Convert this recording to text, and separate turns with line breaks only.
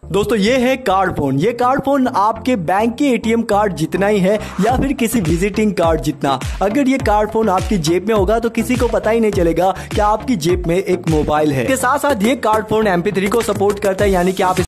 दोस्तों ये है कार्ड फोन। ये कार्ड फोन आपके बैंक के एटीएम कार्ड जितना ही है या फिर किसी विजिटिंग कार्ड जितना। अगर ये कार्ड फोन आपकी जेब में होगा तो किसी को पता ही नहीं चलेगा कि आपकी जेब में एक मोबाइल है। इसके साथ साथ ये कार्ड फोन MP3 को सपोर्ट करता है, यानी कि आप